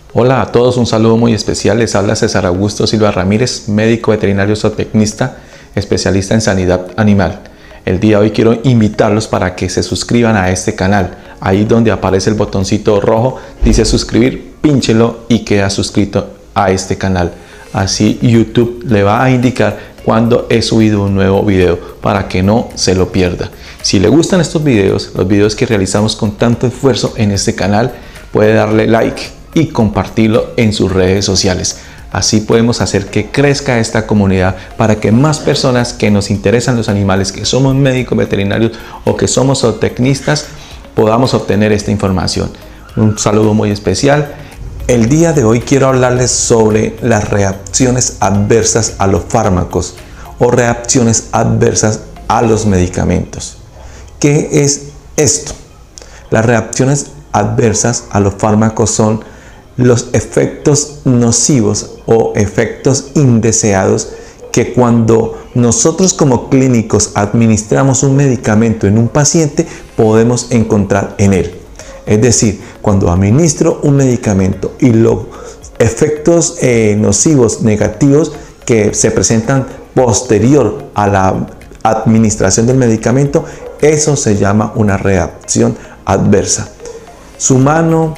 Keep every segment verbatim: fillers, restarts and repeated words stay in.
Hola a todos, un saludo muy especial. Les habla César Augusto Silva Ramírez, médico veterinario zootecnista, especialista en sanidad animal. El día de hoy quiero invitarlos para que se suscriban a este canal. Ahí donde aparece el botoncito rojo, dice suscribir, pínchelo y queda suscrito a este canal. Así YouTube le va a indicar cuando he subido un nuevo video para que no se lo pierda. Si le gustan estos videos, los videos que realizamos con tanto esfuerzo en este canal, puede darle like y compartirlo en sus redes sociales. Así podemos hacer que crezca esta comunidad para que más personas que nos interesan los animales, que somos médicos veterinarios o que somos zootecnistas, podamos obtener esta información. Un saludo muy especial. El día de hoy quiero hablarles sobre las reacciones adversas a los fármacos o reacciones adversas a los medicamentos. ¿Qué es esto? Las reacciones adversas a los fármacos son los efectos nocivos o efectos indeseados que cuando nosotros como clínicos administramos un medicamento en un paciente podemos encontrar en él. Es decir, cuando administro un medicamento y los efectos eh, nocivos negativos que se presentan posterior a la administración del medicamento, eso se llama una reacción adversa. Sumano,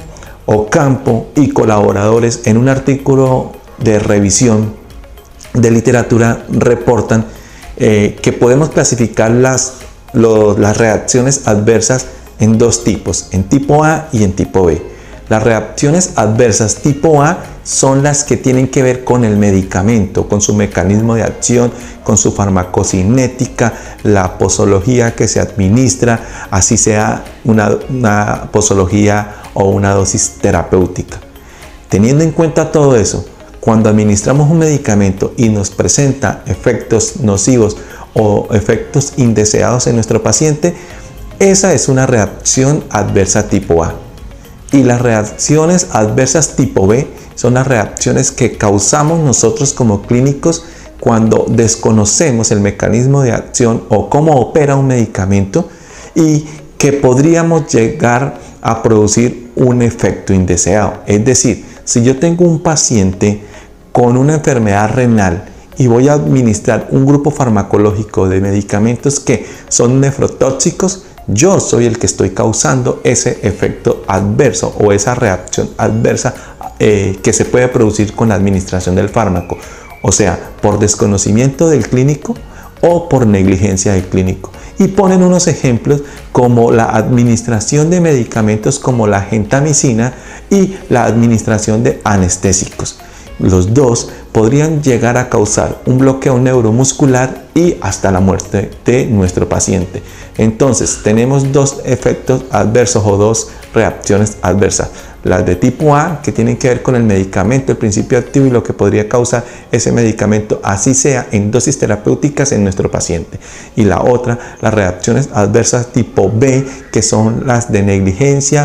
Ocampo y colaboradores en un artículo de revisión de literatura reportan eh, que podemos clasificar las, lo, las reacciones adversas en dos tipos, en tipo A y en tipo B. Las reacciones adversas tipo A son las que tienen que ver con el medicamento, con su mecanismo de acción, con su farmacocinética, la posología que se administra, así sea una, una posología o una dosis terapéutica. Teniendo en cuenta todo eso, cuando administramos un medicamento y nos presenta efectos nocivos o efectos indeseados en nuestro paciente, esa es una reacción adversa tipo A. Y las reacciones adversas tipo B son las reacciones que causamos nosotros como clínicos cuando desconocemos el mecanismo de acción o cómo opera un medicamento y que podríamos llegar a producir un efecto indeseado. Es decir, si yo tengo un paciente con una enfermedad renal y voy a administrar un grupo farmacológico de medicamentos que son nefrotóxicos, yo soy el que estoy causando ese efecto adverso o esa reacción adversa eh, que se puede producir con la administración del fármaco, o sea, por desconocimiento del clínico o por negligencia del clínico. Y ponen unos ejemplos como la administración de medicamentos como la gentamicina y la administración de anestésicos. Los dos podrían llegar a causar un bloqueo neuromuscular y hasta la muerte de nuestro paciente. Entonces tenemos dos efectos adversos o dos reacciones adversas. Las de tipo A, que tienen que ver con el medicamento, el principio activo y lo que podría causar ese medicamento, así sea en dosis terapéuticas en nuestro paciente. Y la otra, las reacciones adversas tipo B, que son las de negligencia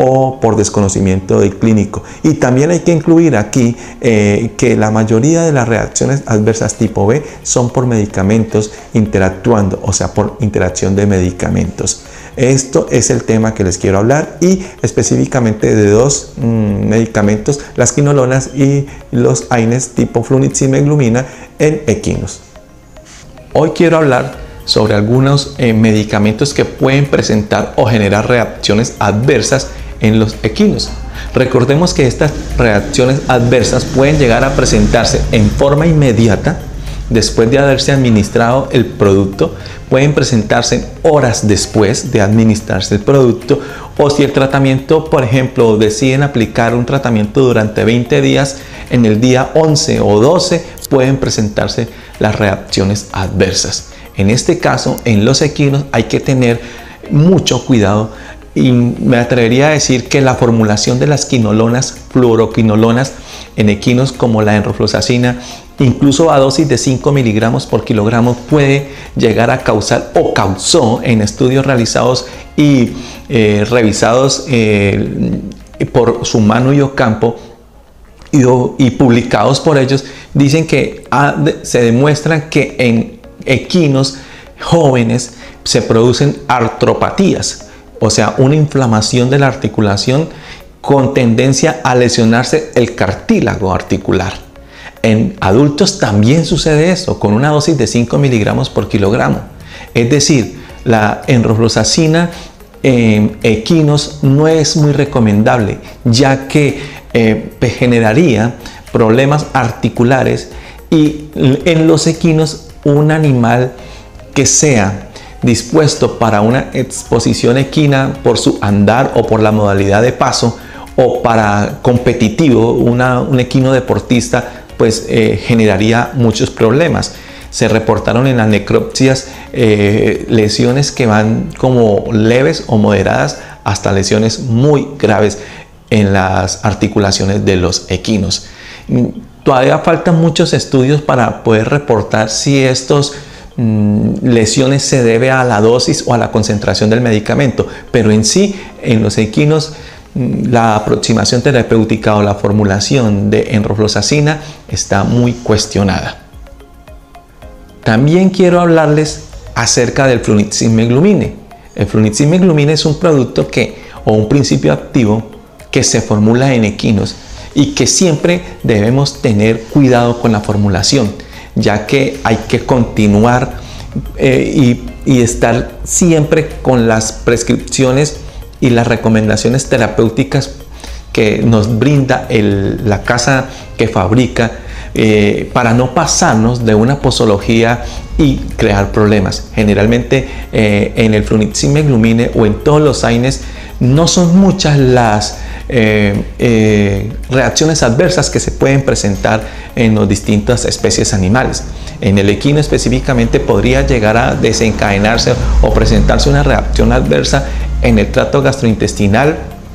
o por desconocimiento del clínico. Y también hay que incluir aquí eh, que la mayoría de las reacciones adversas tipo B son por medicamentos interactuando, o sea, por interacción de medicamentos. Esto es el tema que les quiero hablar y específicamente de dos mmm, medicamentos, las quinolonas y los AINES tipo flunitrazepam en equinos. Hoy quiero hablar sobre algunos eh, medicamentos que pueden presentar o generar reacciones adversas en los equinos. Recordemos que estas reacciones adversas pueden llegar a presentarse en forma inmediata después de haberse administrado el producto, pueden presentarse horas después de administrarse el producto, o si el tratamiento, por ejemplo, deciden aplicar un tratamiento durante veinte días, en el día once o doce pueden presentarse las reacciones adversas. En este caso, en los equinos hay que tener mucho cuidado y me atrevería a decir que la formulación de las quinolonas, fluoroquinolonas en equinos como la enrofloxacina, incluso a dosis de cinco miligramos por kilogramo, puede llegar a causar o causó en estudios realizados y eh, revisados eh, por Sumano y Ocampo y, y publicados por ellos, dicen que ah, de, se demuestra que en equinos jóvenes se producen artropatías, o sea, una inflamación de la articulación con tendencia a lesionarse el cartílago articular. En adultos también sucede esto, con una dosis de cinco miligramos por kilogramo. Es decir, la enrofloxacina en equinos no es muy recomendable, ya que eh, generaría problemas articulares, y en los equinos un animal que sea dispuesto para una exposición equina por su andar o por la modalidad de paso, o para competitivo, una, un equino deportista, pues eh, generaría muchos problemas. Se reportaron en las necropsias eh, lesiones que van como leves o moderadas hasta lesiones muy graves en las articulaciones de los equinos. Todavía faltan muchos estudios para poder reportar si estos lesiones se debe a la dosis o a la concentración del medicamento, pero en sí, en los equinos, la aproximación terapéutica o la formulación de enrofloxacina está muy cuestionada. También quiero hablarles acerca del flunitrazepam. El flunitrazepam es un producto que, o un principio activo que se formula en equinos y que siempre debemos tener cuidado con la formulación, ya que hay que continuar eh, y, y estar siempre con las prescripciones y las recomendaciones terapéuticas que nos brinda el, la casa que fabrica, eh, para no pasarnos de una posología y crear problemas. Generalmente eh, en el flunitrazepam o en todos los AINES no son muchas las eh, eh, reacciones adversas que se pueden presentar en las distintas especies animales. En el equino específicamente podría llegar a desencadenarse o presentarse una reacción adversa en el tracto gastrointestinal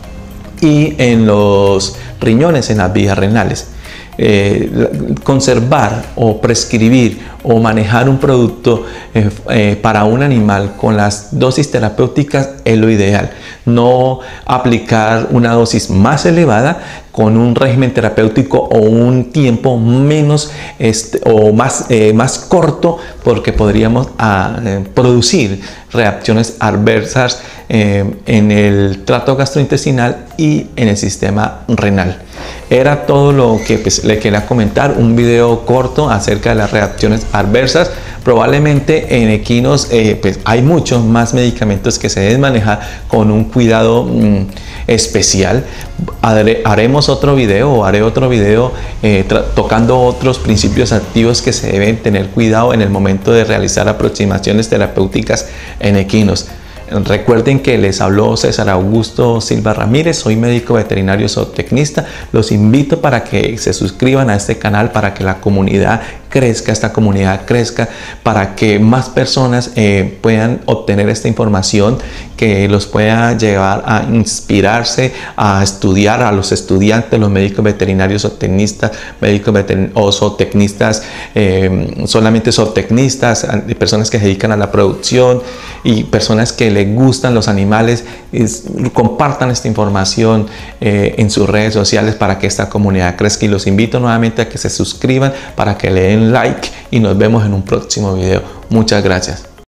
y en los riñones, en las vías renales. Eh, conservar o prescribir o manejar un producto eh, eh, para un animal con las dosis terapéuticas es lo ideal. No aplicar una dosis más elevada con un régimen terapéutico o un tiempo menos este, o más, eh, más corto, porque podríamos a, eh, producir reacciones adversas eh, en el tracto gastrointestinal y en el sistema renal. Era todo lo que pues, le quería comentar, un video corto acerca de las reacciones adversas. Probablemente en equinos eh, pues, hay muchos más medicamentos que se deben manejar con un cuidado mmm, especial. Haré, haremos otro video o haré otro video eh, tocando otros principios activos que se deben tener cuidado en el momento de realizar aproximaciones terapéuticas en equinos. Recuerden que les habló César Augusto Silva Ramírez, soy médico veterinario zootecnista. Los invito para que se suscriban a este canal, para que la comunidad crezca, esta comunidad crezca, para que más personas eh, puedan obtener esta información que los pueda llevar a inspirarse, a estudiar, a los estudiantes, los médicos veterinarios zootecnistas, médicos veterin o zootecnistas, eh, solamente zootecnistas, personas que se dedican a la producción y personas que les gustan los animales. Es, compartan esta información eh, en sus redes sociales para que esta comunidad crezca, y los invito nuevamente a que se suscriban, para que le den like, y nos vemos en un próximo video. Muchas gracias.